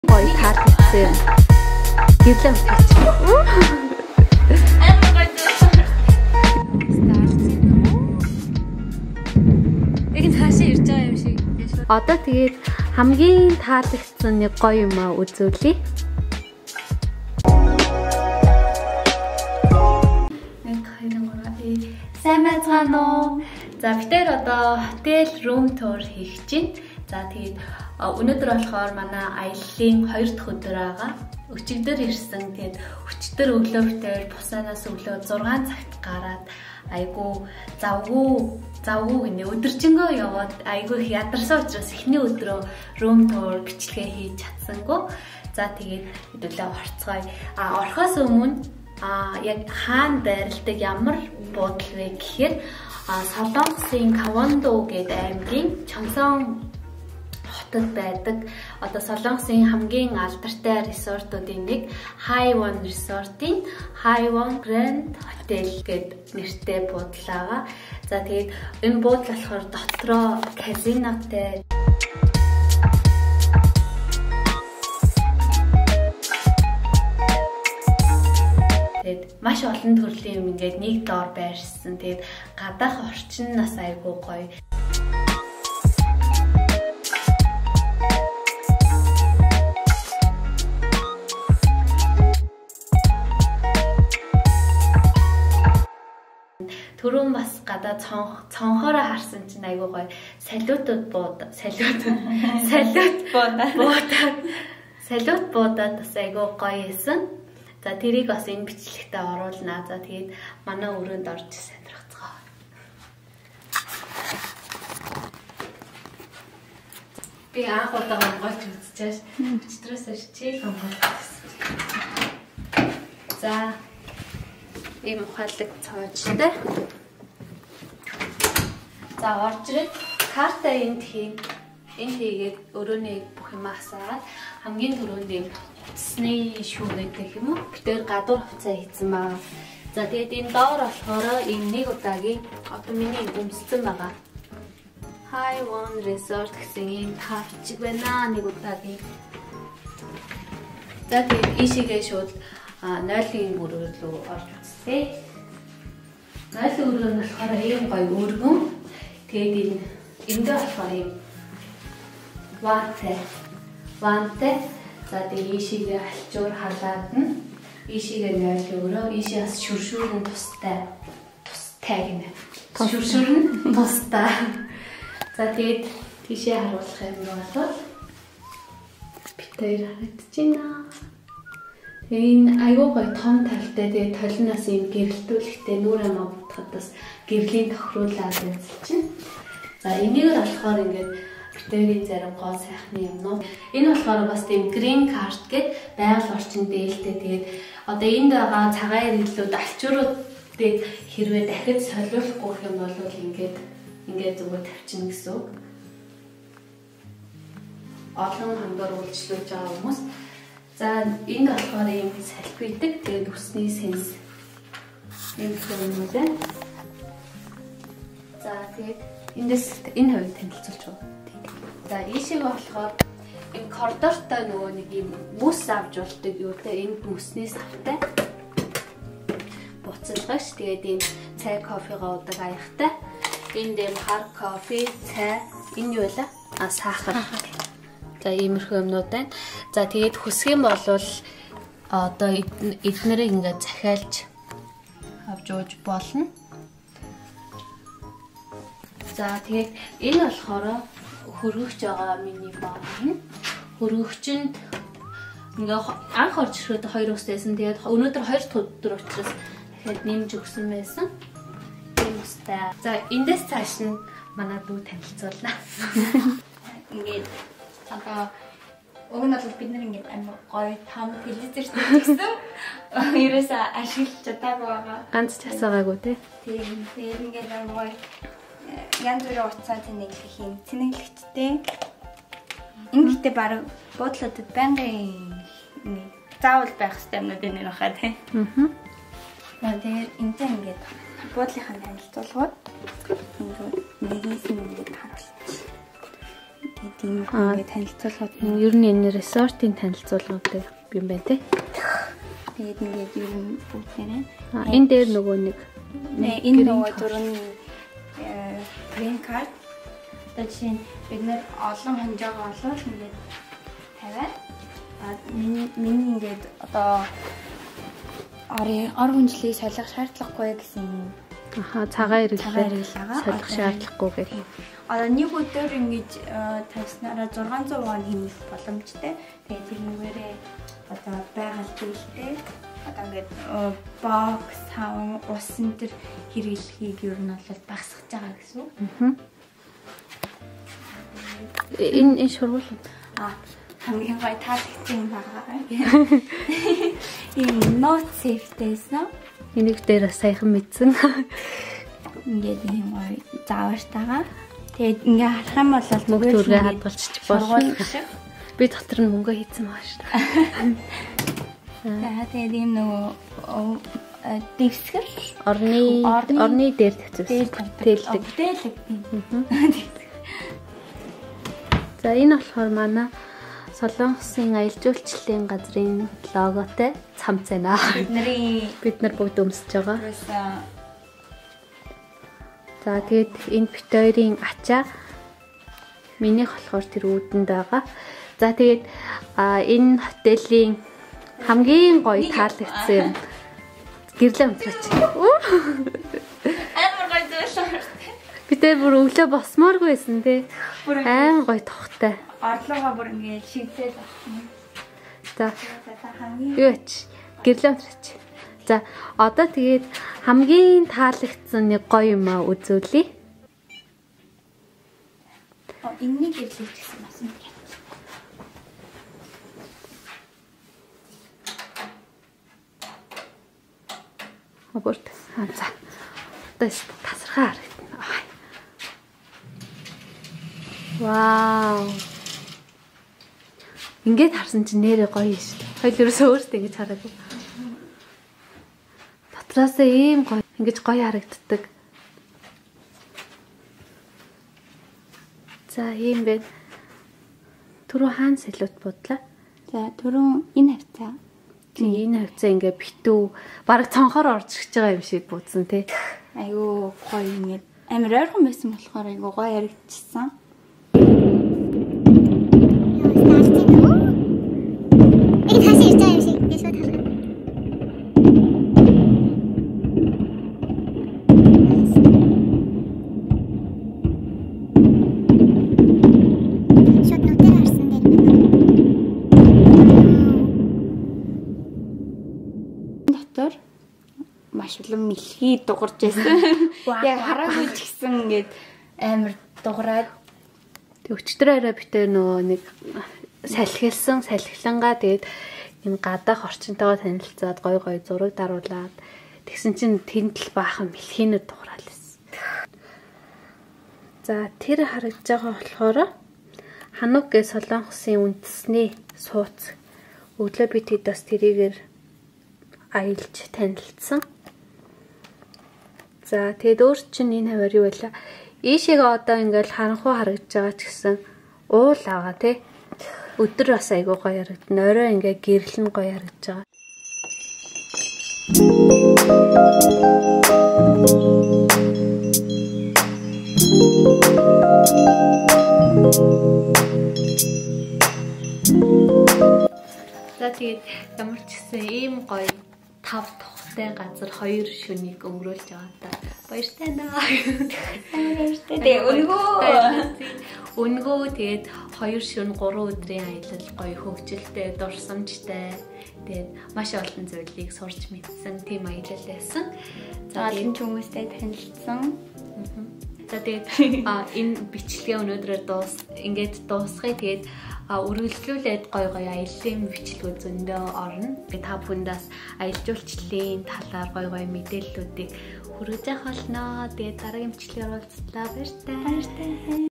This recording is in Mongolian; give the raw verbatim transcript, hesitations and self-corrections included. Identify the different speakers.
Speaker 1: Ой, таарсан. Гэвлэн хэлж. Эгэн цаашаа ирж байгаа юм шиг. Одоо тэгээд хамгийн таалагдсан нэг гоё юм аа үзүүлье. Сайн байцгаана уу? За бид тэр одоо хотел room tour хийх чинь. За тэгээд өнөөдөр болохоор манай аяллаа хоёр дахь өдөр байгаа. Өчигдөр ирсэн. Тэгээд өчигдөр өглөө битээр бусанаас өглөө зургаан цагт гараад айгу завгүй завгүй гинэ өдөржингөө яваад айгу их ядарсан учраас эхний өдрөө room tour бичлэгээ хийж чадсангүй. За тэгээд хэдүүлээ орцгоё. А орхоос өмнө а яг хаана байрладаг ямар буудал вэ гэхээр Солонгосын Gangwon-do гэдэг аймгийн Jeongseon хотод байдаг одоо Солонгосын хамгийн алдартай resort-уудын нэг High one resort-ийн High one Grand Hotel гэдэг нэртэй буудал байгаа. За тэгээд энэ буудал болохоор дотроо казинотой тэгээд маш олон төрлийн юм ингээд нэг доор байршсан. Тэгээд гадаах орчин нас айгүй гоё. Түрүүн бас гадаа цонхоороо харсан чинь айгүй гоё. Салютууд бууд, салют, салют буудаад, салют буудаад бас айгүй гоё байсан. За тэрийг бас энэ бичлэгтээ оруулнаа. За тэгээд манай өрөөнд орж сонирхцгаа. Би анх удаа гомгоолж үзчихэж өчтөрөөс хичээл гомгоолсон. За ийм ухаалаг цоочтой. За орж ирээд карта энд хийн. Энд хийгээд өрөөний бүх юм асаад хамгийн түрүүнд ийм Сны шүү гэдэг юм уу? Битээр гадуур хувцас хийсэн баа. За тэгээд энэ доор болохоор энэ нэг удаагийн одоо миний өмссөн байгаа. High one resort гэсэн энэ тавчиг байна нэг удаагийн. За тэгээд ийшээгээ шууд нойлын өрөө рүү орж үзье. Нойлын өрөө нь болохоор ийм гоё өргөн. Тэгээд энэ эндээ болохоор ийм вантай. Вантай. За тэгээд ийшээгээ алчуур халаад нь ийшээгээ нойлын өрөө, ийшээ бас шүршүүр нь тустай. Тустай гинэ. Шүршүүр нь тустай. За тэгээд тийшээ харуулах юм бол битээр харагдаж байна. Энэ айгүй гоё том талтай тэгээд толиноос юм гэрэлтүүлэхтэй нүрэ мавтахад бас гэрлийн тохируулаад үзэл чинь. За энийгээр болохоор ингээд битэрийн зарим гоо сайхны юмнууд. Энэ болохоор бас тийм green card гэдэг байгаль орчин дээлтэй. Тэгээд одоо энд байгаа цагаан иргэлүүд алчууруудыг хэрвээ дахиж солиулахгүй юм бол ингээд ингээд зүгээр тавьчихна гэсэн үг. Олон хандвар үйлчлүүлж байгаа хүмүүс. За энд болохоор ийм салхидаг. Тэгээд үсний сенс юм юм байна. За тэгээд эндээс энэ хувийг танилцуулж байгаа. За ийшээ болохоор энэ коридортой нөгөө нэг юм мөс авч болдог юу те энэ мөсний савтай буцалгаач. Тэгээд энэ цай кофегаа удаг аяхтай. Энд юм хар кофе, цай, энэ юу вэ? А сахар. За иймэрхүү юмнууд байна. За тэгээд хүсэх юм бол одоо эднэрийг ингээд захиалж авч ууж болно. За тэгээд энэ болохоор хөргөгч байгаа миний баг нь. Хөргөгчөнд ингээ анх орж ирэхэд хоёр устэйсэн. Тэгээд өнөөдөр хоёр дахь өдөр учраас дахиад нэмж өгсөн байсан. Тийм устай. За эндээс цааш нь манай дүү танилцуулнаа. Ингээд одоо уг нь бол бид нар ингээд амар гоё том телевизэртэй гэсэн. Ерөөсөө ашиглаж чадаагүй байгаа. Ганц ч асаагаагүй тий. Тийм. Тэгээд ингээд амар гоё янз бүрийн утсаа тэнэглэх юм. Тэнэглэгчтэй. Энэ гэхдээ баг буудлуудад байнгын заавал байх хэрэгтэй юмнууд энэ нөхөө тий. Аа. Тэгээд энтэй ингээд буудлынхаа танилцуулгууд ингээд нэгээс нь ингээд харуулчих.
Speaker 2: тийм ингээд танилцуулгууд
Speaker 1: ер нь энэ resort-ийн танилцуулгууд юм байна те.
Speaker 2: Тэгээд ингээд ер нь бүгдээрээ.
Speaker 1: Аа энэ дээр нөгөө нэг
Speaker 2: энэ нөгөө дөрөвний green card тэжин бид нэр олон хонжоогоо олвол ингээд тавиад аа миний миний ингээд одоо ори ор хүнжлийг солих шаардлагагүй гэсэн
Speaker 1: аха цагаан ирэлээ солих шаардлагагүй гэх.
Speaker 2: Одоо нэг өдөр ингэж тавьснараа зургаан зуун вон хэмнэх боломжтой. Тэгээд тэрнүүгээрээ одоо байгаль зүйлтэй одоо ингээд бокс, савн, ус энэ төр хэрэглэхийг ер нь бол багасгаж байгаа гэсэн үг.
Speaker 1: Аа. Энэ энэ шургуул
Speaker 2: аа хамгийн гой таалагдсан юм байгаа. Энэ not safe гэсэн.
Speaker 1: Энийг дээр саяхан мэдсэн.
Speaker 2: Ингээд юм гой заавар тагаа. Тэгээд ингээ харах юм бол
Speaker 1: мөнгө төргээ хадгалчих болно. Би дотор нь мөнгө хийцэн байгаа шүү дээ.
Speaker 2: За тэгээд ийм нөгөө дэвсгэр
Speaker 1: орны орны дээр тавьчихсан. Бүтээлэг.
Speaker 2: Бүтээлэг.
Speaker 1: За энэ болохоор манай Солонгосын аялал жуулчлалын газрын логотой цамц байна.
Speaker 2: Бидний
Speaker 1: бид нар бүгд өмсөж байгаа. За тэгээд энэ бит хоёрын ачаа минийх болохоор тэр үүдэнд байгаа. За тэгээд энэ хотелийн хамгийн гоё таалагдсан юм. Гэрлээ өнтрөөч.
Speaker 2: Амар гоё зүйлээ.
Speaker 1: Би тэр бүр өглөө босмооргүй байсан те. Айн гоё тухтай.
Speaker 2: Орлогоо бүр ингэ шигдээд байна.
Speaker 1: За. Юу ч гэрлээ өнтрөөч. За одоо тэгээд хамгийн таалагдсан нэг гоё юм аа үзүүлье.
Speaker 2: Оо энэнийг гэрлэж гисэн бас юм.
Speaker 1: Аборт. Аа за. Тэс тасархаа харагдана. Вау. Ингээд харсан чинь нэрээ гоё шүү дээ. Хоёул ерөөсөө өөртөө ингэж хараагүй. Дотроосоо ийм гоё ингэж гоё харагддаг. За ийм байна. Түрүү хаан салют бодлоо.
Speaker 2: За түрүү энэ хавцаа.
Speaker 1: Тийм энэ хавцаа ингээ битүү бараг цонхоор орж ирж байгаа юм шиг буудсан тий.
Speaker 2: Айгуу гоё ингээд амар ойрхон байсан болохоор айгуу гоё харагдчихсан.
Speaker 3: 이게 다시 일자 음식 내셔 달라. 숏 노트를 쓴다는
Speaker 2: дотор маш улам мэлхий дугарч байсан. Яг хараагүй ч гэсэн ингээд амар дугараад
Speaker 1: тэг өчтөр арай битээ нөгөө нэг салхилсан салхилангаа тэгээд энэ гадаах орчинтойгоо танилцаад гой гой зураг даруулаад тэгсэн чинь тэнд л баахан мэлхийнүүд дуурал байсан. За тэр харагдж байгаа болохоор Ханук гэ Солонгосын үндэсний сууц. Өглөө би тэд бас тэрийгээр аялж танилцсан. За тэгэд өөр чинь энэ хавар юу байла? Ийшээгээ одоо ингээл харанхуй харагдж байгаа ч гэсэн уул аваа тий. Өдөр бас айгуу гоё харагдана. Орой ингээ гэрлэн гоё харагдж байгаа. За тэгээд ямар ч гэсэн ийм гоё тав тухтай газар хоёр шөнийг өнгөрүүлж байгаа та. Баяртай наа.
Speaker 2: баяртай. Тэгээ өнгөө
Speaker 1: өнгөө тэгээд хоёр шөнө гурван өдрийн аялал гоё хөгжилтэй, дурсамжтай. Тэгээд маш олон зүйлийг сурч мэдсэн тийм аялал байсан.
Speaker 2: За энэ хүмүүстэй танилцсан.
Speaker 1: За тэгээд энэ бичлэгээ өнөөдрөөр дуус ингээд дуусгая. Тэгээд үргэлжлүүлээд гой гой аяллаа бичлэгүүд зөндөө орно. Та бүхэндээс аялал жуулчлалын талаар гой гой мэдээллүүдийг хүргэж авах болно. Тэгээд дараагийн бичлэгээр уулзлаа. Баяртай.
Speaker 2: Баяртай.